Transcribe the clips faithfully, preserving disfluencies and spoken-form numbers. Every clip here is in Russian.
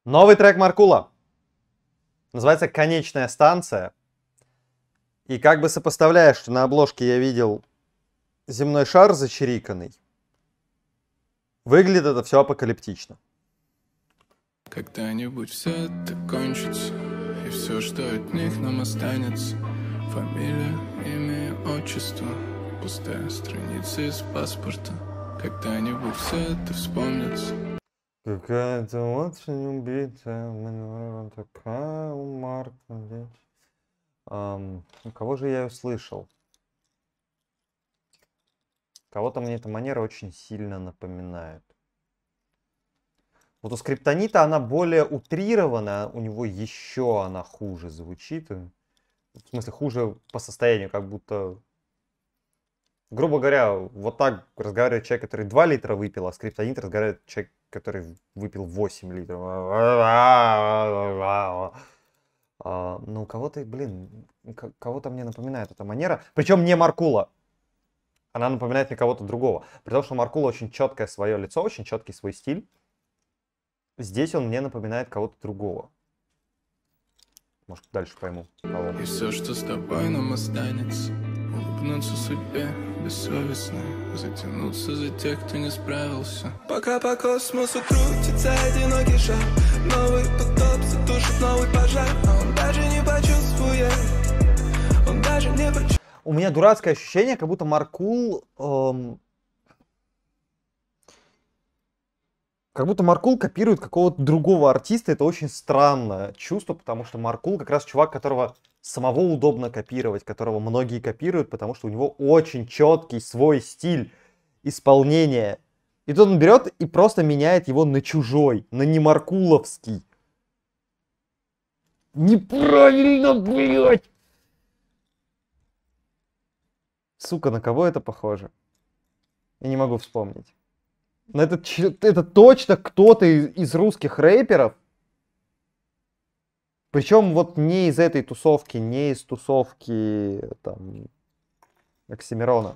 Новый трек Маркула. Называется «Конечная станция». И как бы сопоставляя, что на обложке я видел земной шар зачириканный, выглядит это все апокалиптично. Когда-нибудь все это кончится, и все, что от них нам останется. Фамилия, имя и отчество, пустая страница из паспорта. Когда-нибудь все это вспомнится. Какая-то очень убитая, такая у Марка. Um, у кого же я ее слышал? Кого-то мне эта манера очень сильно напоминает. Вот у Скриптонита она более утрирована, у него еще она хуже звучит. В смысле, хуже по состоянию, как будто... Грубо говоря, вот так разговаривает человек, который два литра выпил, а Скриптонит разговаривает человек, который выпил восемь литров. А, ну, кого-то, блин, кого-то мне напоминает эта манера. Причем не Маркула. Она напоминает мне кого-то другого. При том, что Маркула очень четкое свое лицо, очень четкий свой стиль. Здесь он мне напоминает кого-то другого. Может, дальше пойму. Кого. И все, что с тобой нам останется, улыбнуться судьбе бессовестно, затянуться за тех, кто не справился. Пока по космосу крутится одинокий шар, новый потоп затушит новый пожар, а он даже не почувствует, он даже не почувствует. У меня дурацкое ощущение, как будто Маркул... Эм... Как будто Маркул копирует какого-то другого артиста. Это очень странное чувство, потому что Маркул как раз чувак, которого самого удобно копировать, которого многие копируют, потому что у него очень четкий свой стиль исполнения. И тут он берет и просто меняет его на чужой, на не маркуловский. Неправильно, блядь! Сука, на кого это похоже? Я не могу вспомнить. Но это, это точно кто-то из, из русских рэперов. Причем вот не из этой тусовки, не из тусовки там Оксимирона.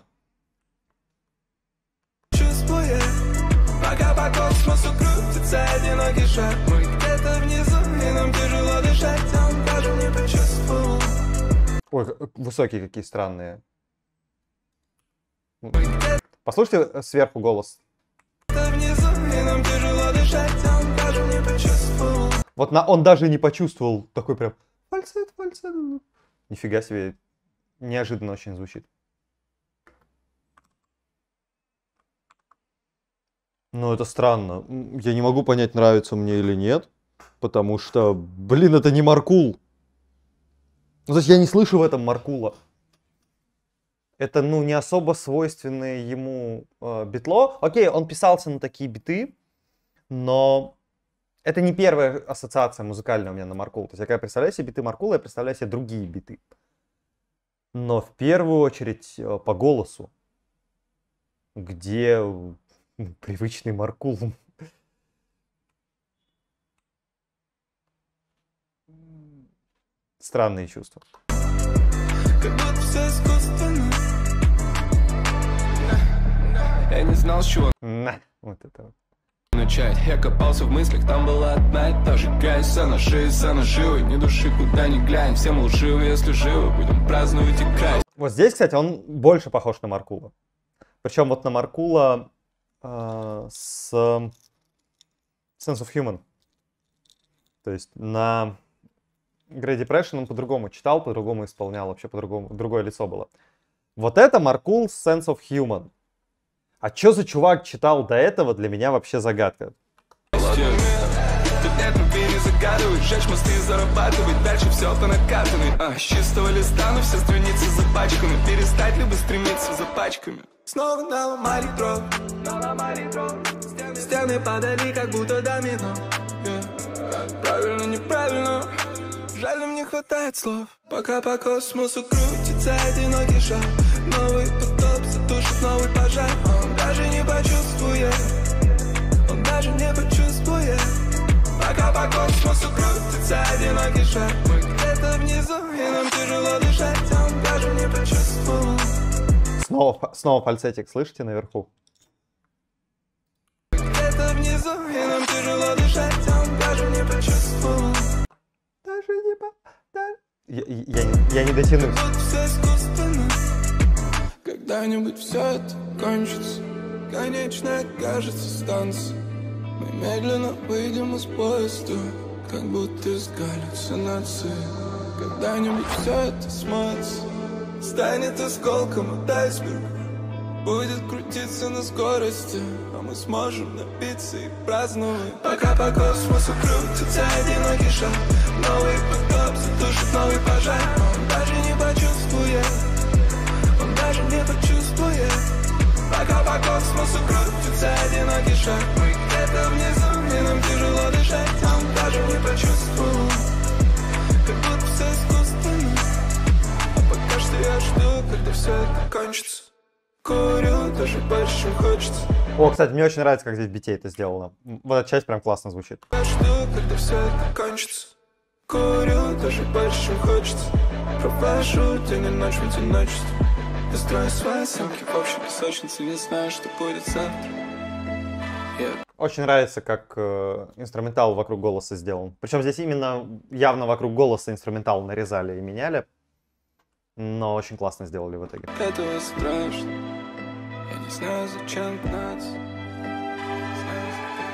Чувствуя, пока по космосу крутится одинокий шар, мы где-то внизу, и нам тяжело дышать, а он даже не почувствовал. Ой, высокие какие странные. Послушайте сверху голос. Внизу, и нам тяжело дышать, а он даже не почувствовал. Вот на он даже не почувствовал. Такой прям фальцет, фальцет. Нифига себе. Неожиданно очень звучит. Ну, это странно. Я не могу понять, нравится мне или нет. Потому что, блин, это не Маркул. Ну, то есть я не слышу в этом Маркула. Это, ну, не особо свойственное ему э, битло. Окей, он писался на такие биты, но это не первая ассоциация музыкальная у меня на Маркул. То есть я когда представляю себе биты Маркула, я представляю себе другие биты. Но в первую очередь э, по голосу, где э, привычный Маркул. Странные чувства. Как будто все искусственно. Я не знал, с чего На, вот это вот. начать. Я копался в мыслях, там была одна и та же грязь. Она жизнь, она живой, ни души куда ни глянь. Все мы лживы, если живы, будем праздновать и край. Вот здесь, кстати, он больше похож на Маркула. Причем вот на Маркула э, с Sense of Human. То есть на Great Depression он по-другому читал, по-другому исполнял, вообще по-другому, другое лицо было. Вот это Маркул с Sense of Human. А чё за чувак читал до этого, для меня вообще загадка. Тут нет любви, не загадывай, жечь мосты, зарабатывать, дальше все по накатанной. А, с чистого листа, но все страницы запачканы, перестать либо стремиться за пачками. Снова наломали дров, стены падали, как будто домино. Yeah. Правильно, неправильно, жаль, нам не хватает слов. Пока по космосу крутится одинокий шар, новый потоп затушит новый пожар. Он даже не почувствует, он даже не почувствует. Пока по космосу крутится одинокий шар, мы где-то внизу, и нам тяжело дышать, а он даже не почувствовал. Снова, снова фальцетик, слышите, наверху? Где-то внизу, и нам тяжело дышать, а он даже не не почувствовал. Даже не по... да- Я, я, не- я не дотяну. Вот все искусственно. Когда-нибудь все это кончится. Конечная кажется станция. Мы медленно выйдем из поезда, как будто из галлюцинации. Когда-нибудь все это смоется, станет осколком от айсберга. Будет крутиться на скорости, а мы сможем напиться и праздновать. Пока по космосу крутится одинокий шар, новый потоп затушит новый пожар. Он даже не почувствует, он даже не почувствует. Пока по космосу крутится одинокий шар, мы где-то внизу, и нам тяжело дышать. А он даже не почувствовал, как будто все искусственно. А пока что я жду, когда все это кончится. Курю, даже больше, чем хочется. О, кстати, мне очень нравится, как здесь битей это сделано. Вот эта часть прям классно звучит. Я жду, когда все это кончится. Курю, даже больше, чем хочется. Провожу день и ночь в одиночестве. Я строю свои съемки в общей песочнице, не знаю, что будет завтра. Yeah. Очень нравится, как э, инструментал вокруг голоса сделан. Причем здесь именно явно вокруг голоса инструментал нарезали и меняли. Но очень классно сделали в итоге. Этого страшно. Я не знаю, зачем гнаться. Не знаю,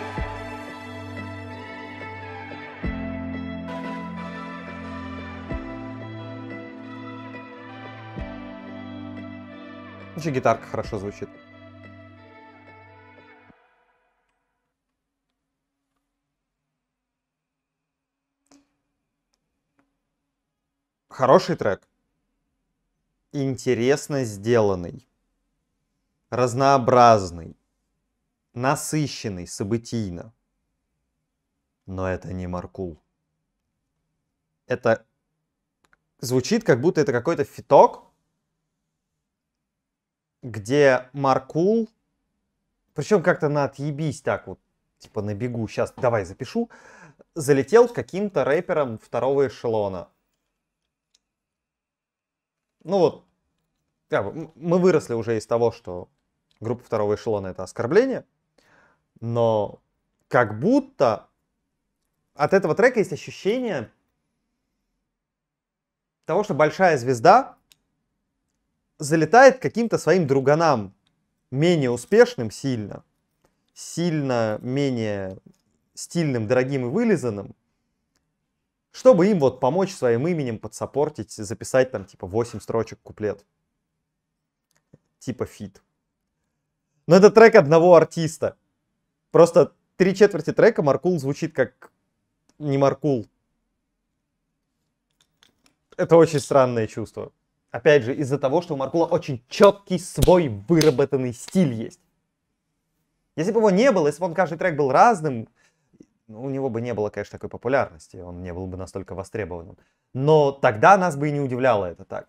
Еще гитарка хорошо звучит. Хороший трек. Интересно сделанный. Разнообразный. Насыщенный событийно. Но это не Маркул. Это звучит, как будто это какой-то фиток, где Маркул, причем как-то на отъебись так вот, типа на бегу, сейчас давай запишу, залетел к каким-то рэперам второго эшелона. Ну вот, как бы, мы выросли уже из того, что группа второго эшелона это оскорбление, но как будто от этого трека есть ощущение того, что большая звезда залетает к каким-то своим друганам, менее успешным сильно, сильно менее стильным, дорогим и вылизанным, чтобы им вот помочь своим именем подсаппортить, записать там типа восемь строчек куплет. Типа фит. Но это трек одного артиста. Просто три четверти трека Маркул звучит как не Маркул. Это очень странное чувство. Опять же, из-за того, что у Маркула очень четкий свой выработанный стиль есть. Если бы его не было, если бы он каждый трек был разным, у него бы не было, конечно, такой популярности, он не был бы настолько востребованным. Но тогда нас бы и не удивляло это так.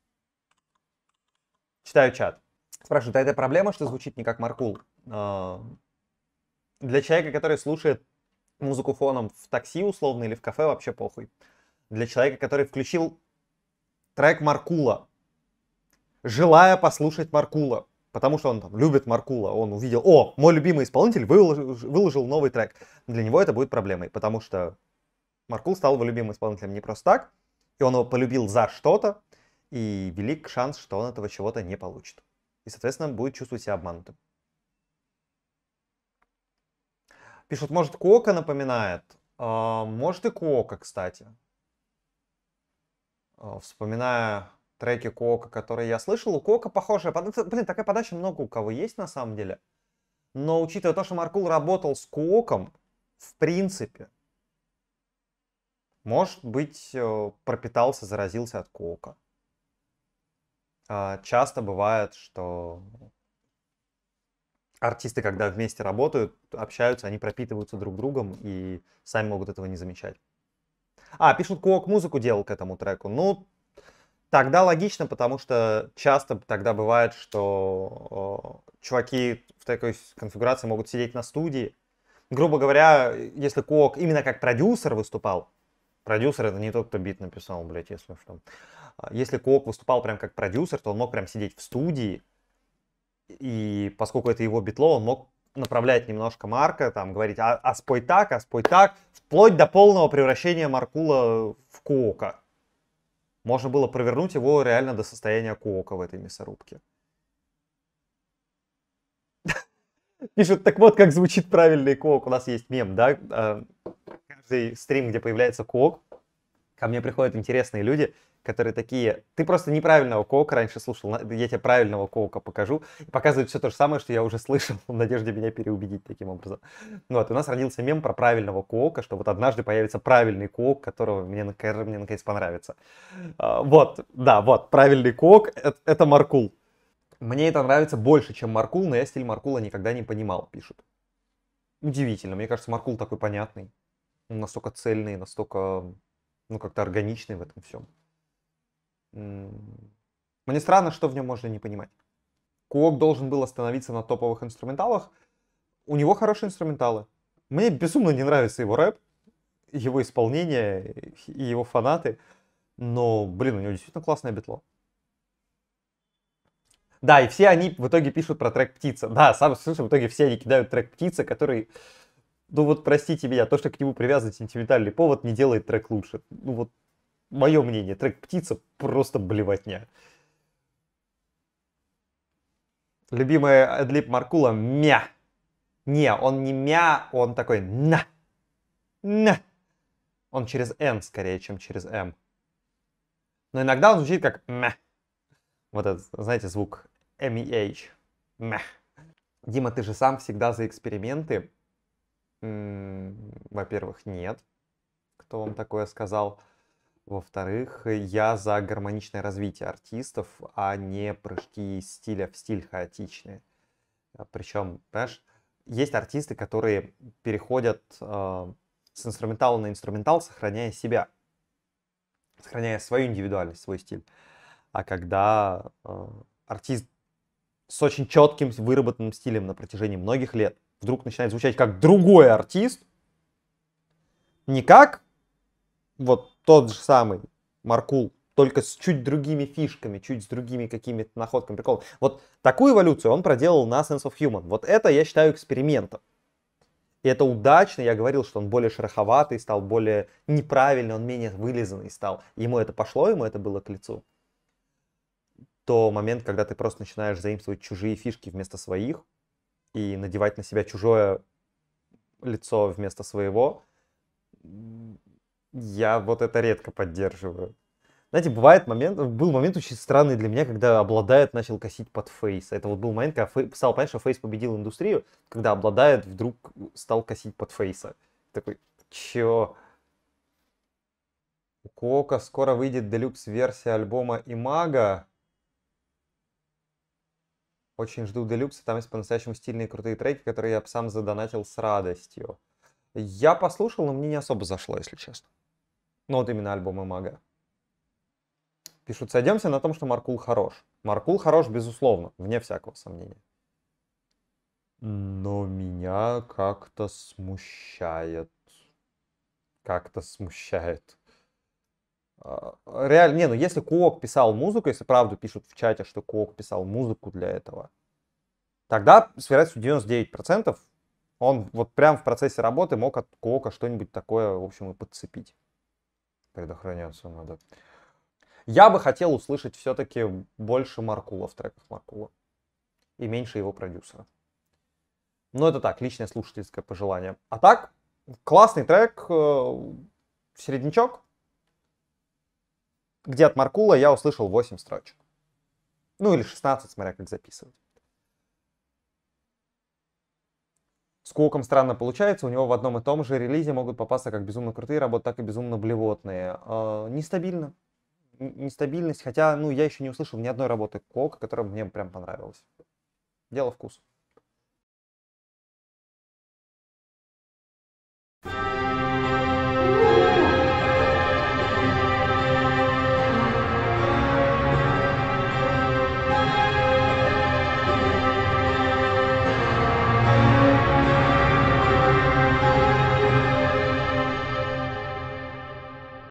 Читаю чат. Спрашивают, а это проблема, что звучит не как Маркул? Для человека, который слушает музыку фоном в такси условно или в кафе, вообще похуй. Для человека, который включил трек Маркула, желая послушать Маркула, потому что он там любит Маркула, он увидел, о, мой любимый исполнитель выложил, выложил новый трек. Для него это будет проблемой, потому что Маркул стал его любимым исполнителем не просто так, и он его полюбил за что-то, и велик шанс, что он этого чего-то не получит. И, соответственно, будет чувствовать себя обманутым. Пишут, может, Кока напоминает? А, может и Кока, кстати. А, вспоминая треки Кока, которые я слышал, у Кока похожая подача. Блин, такая подача много у кого есть на самом деле. Но учитывая то, что Маркул работал с Коком, в принципе, может быть, пропитался, заразился от Кока. Часто бывает, что артисты, когда вместе работают, общаются, они пропитываются друг другом и сами могут этого не замечать. А, пишут, Кок музыку делал к этому треку. Ну, тогда логично, потому что часто тогда бывает, что э, чуваки в такой конфигурации могут сидеть на студии. Грубо говоря, если Кок именно как продюсер выступал, продюсер это не тот, кто бит написал, блядь, если что. Если Кок выступал прям как продюсер, то он мог прям сидеть в студии, и поскольку это его битло, он мог направлять немножко Марка, там, говорить, а, а спой так, а спой так, вплоть до полного превращения Маркула в Куока. Можно было провернуть его реально до состояния Куока в этой мясорубке. Пишут, так вот, как звучит правильный Куок. У нас есть мем, да? Каждый стрим, где появляется Куок, ко мне приходят интересные люди, которые такие, ты просто неправильного Куока раньше слушал, я тебе правильного Куока покажу. И показывают все то же самое, что я уже слышал, в надежде меня переубедить таким образом. Вот, у нас родился мем про правильного Куока, что вот однажды появится правильный Куок, которого мне, который мне наконец понравится. Вот, да, вот, правильный Куок, это, это Маркул. Мне это нравится больше, чем Маркул, но я стиль Маркула никогда не понимал, пишут. Удивительно, мне кажется, Маркул такой понятный. Он настолько цельный, настолько, ну, как-то органичный в этом всем. Мне странно, что в нем можно не понимать. Куок должен был остановиться на топовых инструменталах. У него хорошие инструменталы. Мне безумно не нравится его рэп, его исполнение и его фанаты. Но, блин, у него действительно классное битло. Да, и все они в итоге пишут про трек «Птица». Да, сам слышу, в итоге все они кидают трек «Птица», который, ну вот простите меня, то, что к нему привязан сентиментальный повод, не делает трек лучше. Ну вот, мое мнение, трек «Птица» просто блевотня. Любимый адлиб Маркула — «мя». Не, он не «мя», он такой «на». «На». Он через «н» скорее, чем через «м». Но иногда он звучит как «мя». Вот этот, знаете, звук эм и эйч. Мя. Дима, ты же сам всегда за эксперименты? Во-первых, нет. Кто вам такое сказал? Во-вторых, я за гармоничное развитие артистов, а не прыжки из стиля в стиль хаотичные. Причем, понимаешь, есть артисты, которые переходят э, с инструментала на инструментал, сохраняя себя, сохраняя свою индивидуальность, свой стиль. А когда э, артист с очень четким выработанным стилем на протяжении многих лет вдруг начинает звучать как другой артист, не как вот тот же самый Маркул, только с чуть другими фишками, чуть с другими какими-то находками, приколами. Вот такую эволюцию он проделал на Sense of Human. Вот это я считаю экспериментом. И это удачно. Я говорил, что он более шероховатый стал, более неправильный, он менее вылизанный стал. Ему это пошло, ему это было к лицу. То момент, когда ты просто начинаешь заимствовать чужие фишки вместо своих и надевать на себя чужое лицо вместо своего, я вот это редко поддерживаю. Знаете, бывает момент, был момент очень странный для меня, когда Обладает начал косить под Фейс. Это вот был момент, когда Фей, стал понять, что Фейс победил индустрию, когда Обладает вдруг стал косить под Фейса. Такой, чё? У Куока скоро выйдет делюкс-версия альбома Имага. Очень жду делюкса, там есть по-настоящему стильные крутые треки, которые я сам задонатил с радостью. Я послушал, но мне не особо зашло, если честно. Ну вот именно альбом Имага. Пишут, сойдемся на том, что Маркул хорош. Маркул хорош, безусловно, вне всякого сомнения. Но меня как-то смущает. Как-то смущает. Реально, не, ну если Куок писал музыку, если правду пишут в чате, что Куок писал музыку для этого, тогда с вероятностью девяносто девять процентов он вот прям в процессе работы мог от Куока что-нибудь такое, в общем, и подцепить. Предохраняться надо. Я бы хотел услышать все-таки больше Маркула в треках Маркула. И меньше его продюсера. Но это так, личное слушательское пожелание. А так, классный трек, середнячок, где от Маркула я услышал восемь строчек. Ну или шестнадцать, смотря как записывать. С Куоком странно получается, у него в одном и том же релизе могут попасться как безумно крутые работы, так и безумно блевотные. Э, нестабильно. Нестабильность, хотя, ну, я еще не услышал ни одной работы Куока, которая мне прям понравилась. Дело вкуса.